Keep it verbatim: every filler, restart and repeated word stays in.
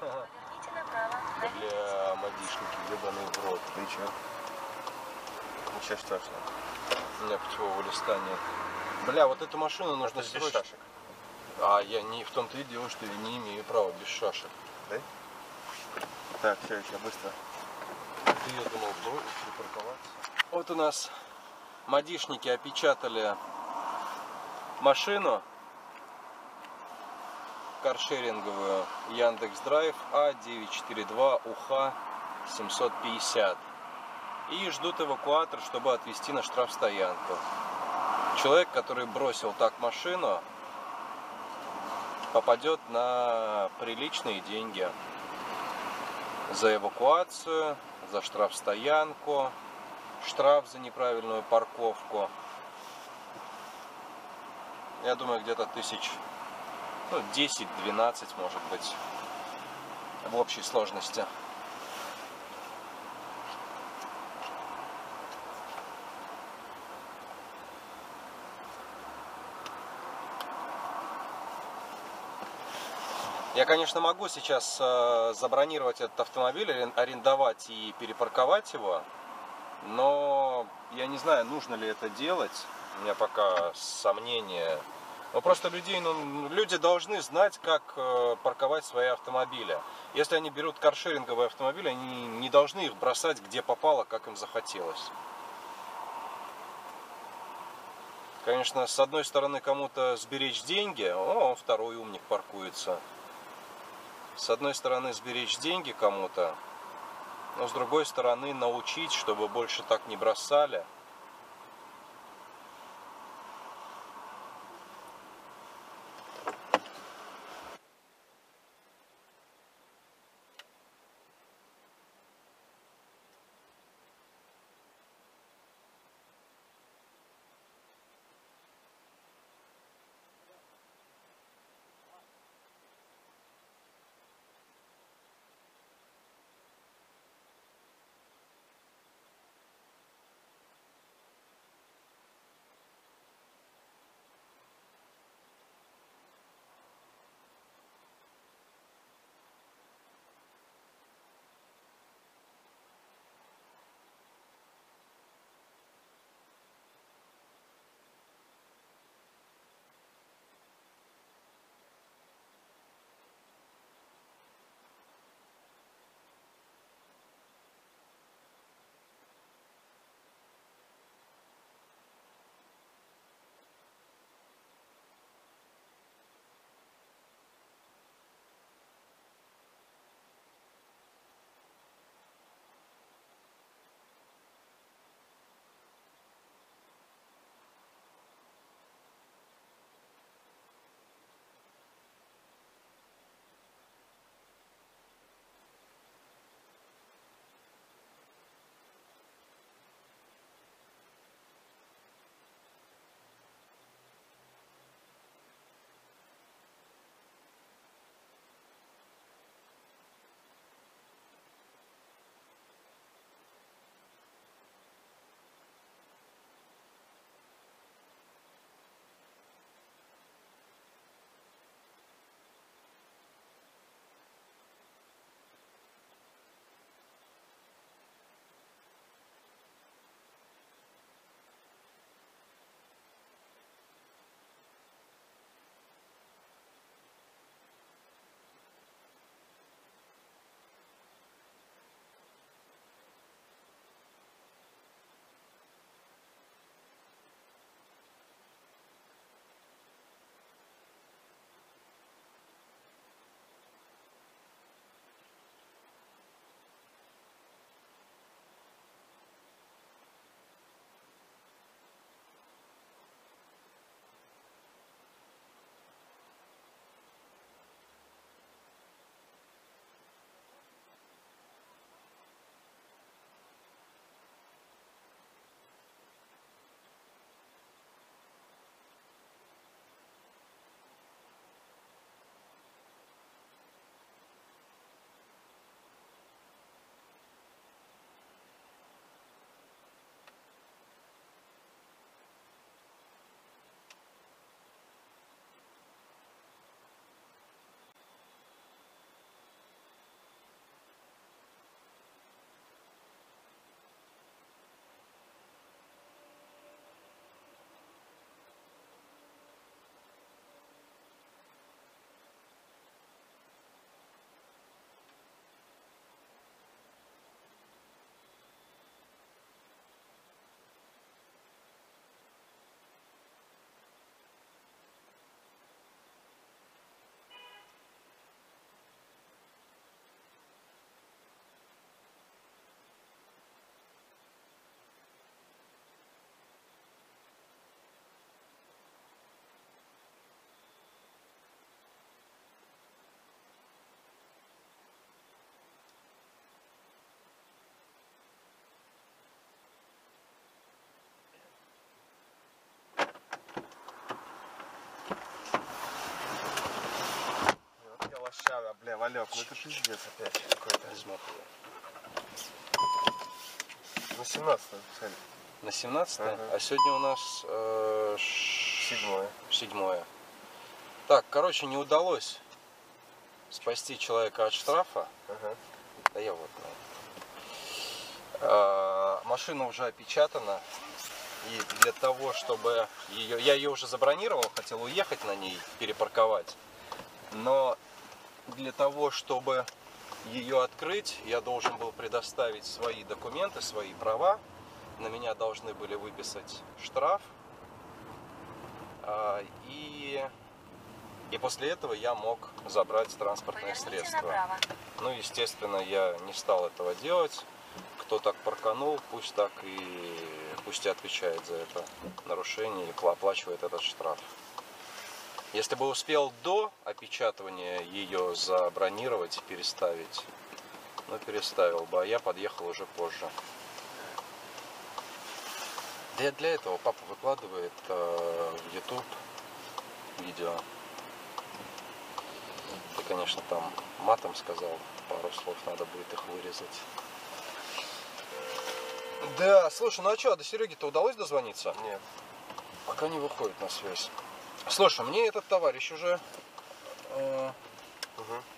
Бля, модишники, ебаный в рот. Ты чё? Ничего страшного. У меня путевого листа нет. Бля, вот эту машину нужно без шашек. А я не в том-то и дело, что я не имею права без шашек. Да? Так, все, еще быстро. Ты, я думал, припарковаться. Вот у нас модишники опечатали машину каршеринговую Яндекс.Драйв А девятьсот четыре два УХ семьсот пятьдесят и ждут эвакуатор, чтобы отвезти на штрафстоянку. Человек, который бросил так машину, попадет на приличные деньги за эвакуацию, за штрафстоянку, штраф за неправильную парковку. Я думаю, где-то тысяч ну, десять-двенадцать, может быть, в общей сложности. Я, конечно, могу сейчас э, забронировать этот автомобиль, арендовать и перепарковать его, но я не знаю, нужно ли это делать. У меня пока сомнения. Но просто людей, ну, люди должны знать, как э, парковать свои автомобили. Если они берут каршеринговые автомобили, они не должны их бросать где попало, как им захотелось. Конечно, с одной стороны, кому-то сберечь деньги, о, второй умник паркуется. С одной стороны, сберечь деньги кому-то, но с другой стороны, научить, чтобы больше так не бросали. Малек, ну это пиздец опять какой-то. На семнадцатое написали. На семнадцатое? Ага. А сегодня у нас э, Седьмое. седьмое. Так, короче, не удалось спасти человека от штрафа. Ага. Да я вот. А, машина уже опечатана. И для того, чтобы ее... Я ее уже забронировал, хотел уехать на ней, перепарковать. Но для того, чтобы ее открыть, я должен был предоставить свои документы, свои права. На меня должны были выписать штраф. И, и после этого я мог забрать транспортное средство. Ну, естественно, я не стал этого делать. Кто так парканул, пусть так и пусть и отвечает за это нарушение и оплачивает этот штраф. Если бы успел до опечатывания ее забронировать и переставить, ну, переставил бы, а я подъехал уже позже. Да и для этого папа выкладывает э, в YouTube видео. Ты, конечно, там матом сказал, пару слов, надо будет их вырезать. Да, слушай, ну а что, до Сереги-то удалось дозвониться? Нет. Пока не выходит на связь. Слушай, мне этот товарищ уже... Э, Угу.